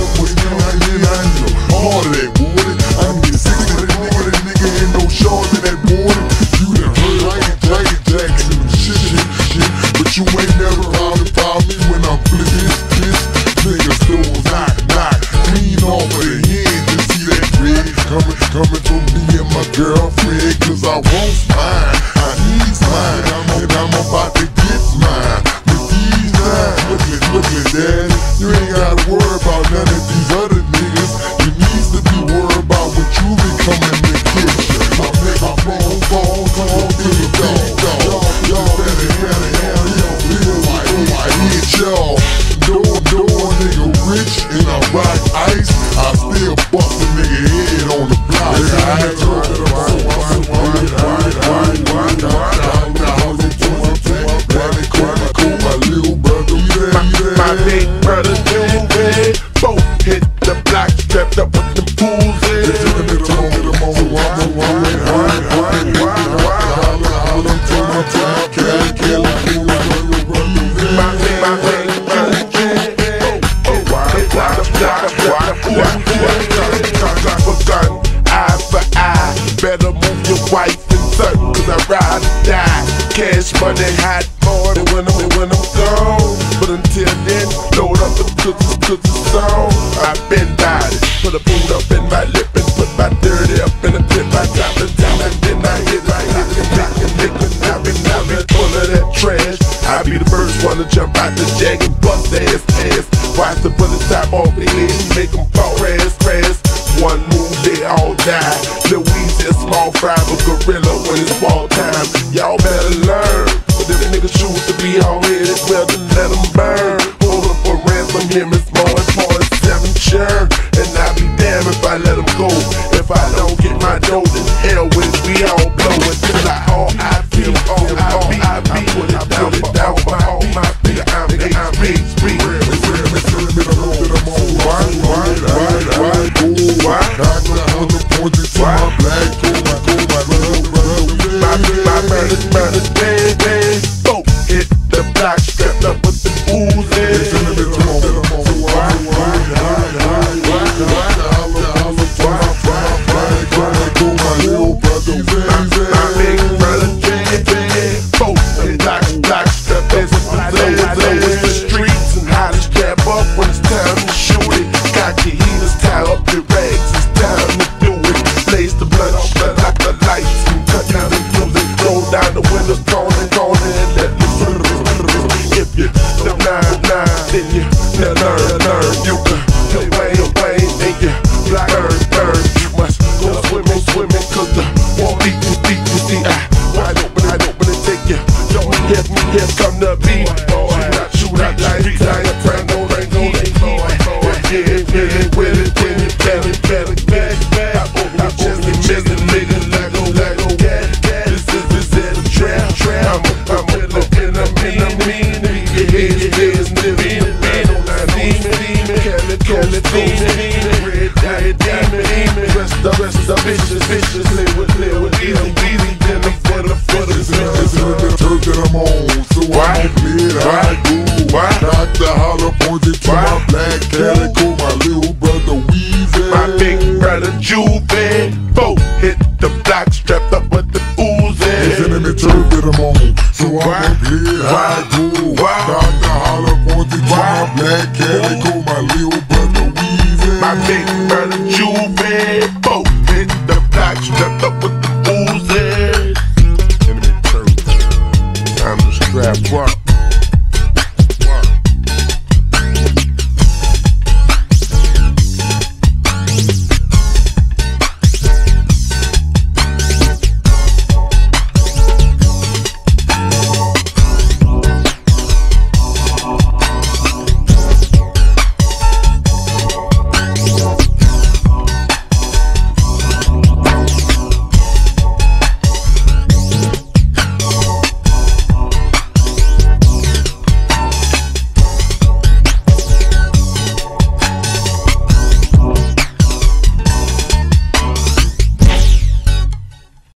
Hard of that water. I can get sick of that nigga ain't no short in that water. You done heard Michael Jackson, shit, but you ain't never found me when I'm flipping this. Niggas still knock, clean off of the head. You see that red coming from me and my girlfriend, cause I want mine, I need mine, and I'm about to get mine. With these nine, look at daddy, you ain't gotta worry about none of these other niggas. You need to be worried about what you become in the kitchen. I make my phone call to the dog. Y'all better hit y'all. Door nigga rich and I rock ice. I still bust a nigga head on the block. My big brother Juve, both hit the block, strapped up with the fools eye for eye, better move your wife and son, cause I ride or die. Cash money, hot boy, when I'm gone. But until then, load up the cookies song. I've been by it, put a boot up in my lip and put my dirty up in the tip. I drop it down and then I hit I've been full of that trash. I be the first one to jump out the jag and bust ass. Watch the bullet stop off the head and make them fall crash. One move, they all die. Louise is small fry, but gorilla when it's ball time. Y'all better learn. But if niggas choose to be hard-headed, well then let them burn. Hold up for ransom, him is more important, 7 churn. And I be damned if I let them go. If I don't get my dough, then hell with it, we all blow it. Till I R.I.P. I put it down for all my nigga, I'm H.B. Both hit the block, strapped up with the fools my big brother both the block, strapped up with the streets and how to strap up when it's time to shoot it. Got your heaters, tie up your rags, it's time to do it. Blaze the blood like the lights and cut down the music, roll down the windows, corner and let loose. If you step 9, then you learn. You can play away and you black earn. You must go swimming, cause the won't beat you see. I open and take you. Don't get me, here come the beat. Shoot out lights, I ain't trying no rain, yeah, with it, when you better get back. I'm just a nigga like a cat. This is a trap. I'm looking at me, your head is nigga. Red demon, rest of bitches, live with easy, then I'm for the turf that I'm on, so I'm clear, I go. Dr. Holler pointed to my black calico, my little brother Weezy. My big brother Juve, both hit the block, strapped up with the Uzi. Listen to me, turf that I'm on, so I'm clear, I go. Dr. Holler pointed to my black calico, my little brother Weezy. My big brother Juve, both hit the block, strapped up with the